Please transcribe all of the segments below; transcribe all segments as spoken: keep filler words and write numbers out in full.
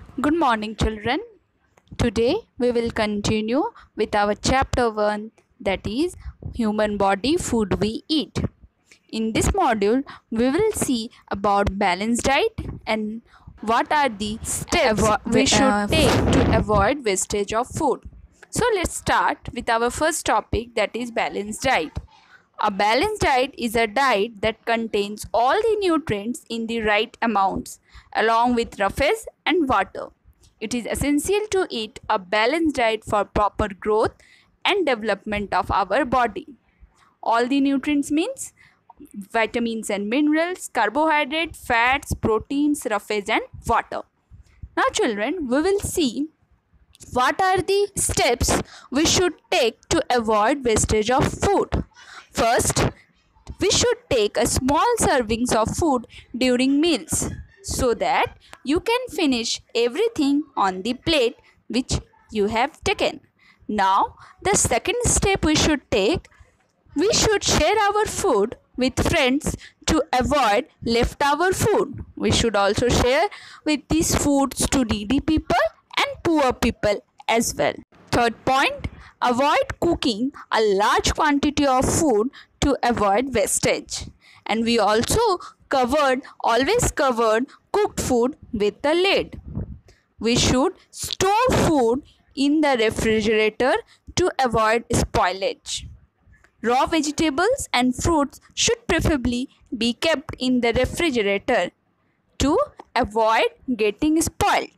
Good morning, children. Today we will continue with our chapter one, that is human body food we eat. In this module, we will see about balanced diet and what are the steps Avo- we should uh, take to avoid wastage of food. So let's start with our first topic, that is balanced diet. A balanced diet is a diet that contains all the nutrients in the right amounts, along with roughage and water. It is essential to eat a balanced diet for proper growth and development of our body. All the nutrients means vitamins and minerals, carbohydrate, fats, proteins, roughage and water. Now children, we will see what are the steps we should take to avoid wastage of food. First, we should take a small servings of food during meals so that you can finish everything on the plate which you have taken. Now, the second step we should take, we should share our food with friends to avoid leftover food. We should also share with these foods to needy people and poor people as well. Third point, avoid cooking a large quantity of food to avoid wastage. And we also covered, always covered cooked food with the lid. We should store food in the refrigerator to avoid spoilage. Raw vegetables and fruits should preferably be kept in the refrigerator to avoid getting spoiled.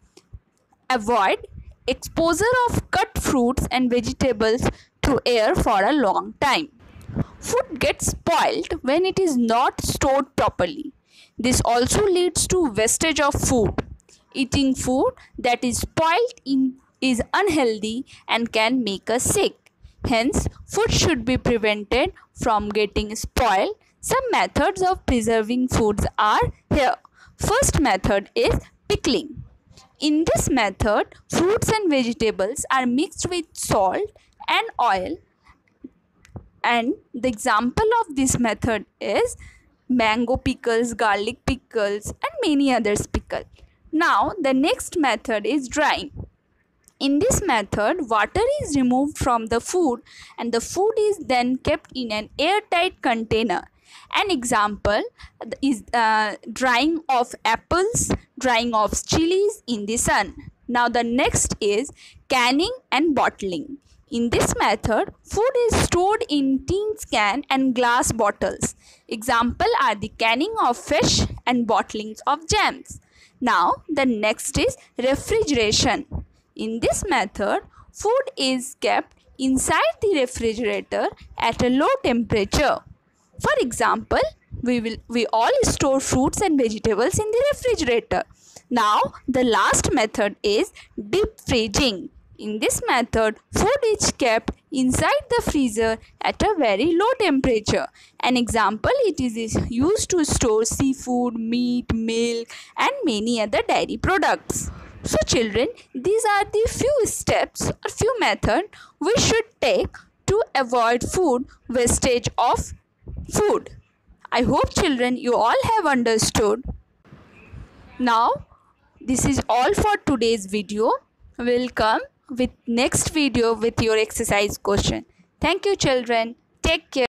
Avoid exposure of cut fruits and vegetables to air for a long time. Food gets spoiled when it is not stored properly. This also leads to wastage of food. Eating food that is spoiled in, is unhealthy and can make us sick. Hence, food should be prevented from getting spoiled. Some methods of preserving foods are here. First method is pickling. In this method, fruits and vegetables are mixed with salt and oil, and the example of this method is mango pickles, garlic pickles and many others pickle. Now the next method is drying. In this method, water is removed from the food and the food is then kept in an airtight container. An example is uh, drying of apples, drying of chilies in the sun. Now the next is canning and bottling. In this method, food is stored in tin can and glass bottles. Example are the canning of fish and bottlings of jams. Now the next is refrigeration. In this method, food is kept inside the refrigerator at a low temperature. For example, we will we all store fruits and vegetables in the refrigerator. Now, the last method is deep freezing. In this method, food is kept inside the freezer at a very low temperature. An example, it is used to store seafood, meat, milk and many other dairy products. So children, these are the few steps or few methods we should take to avoid food wastage of food. I hope children you all have understood. Now this is all for today's video. We will come with next video with your exercise question. Thank you children. Take care.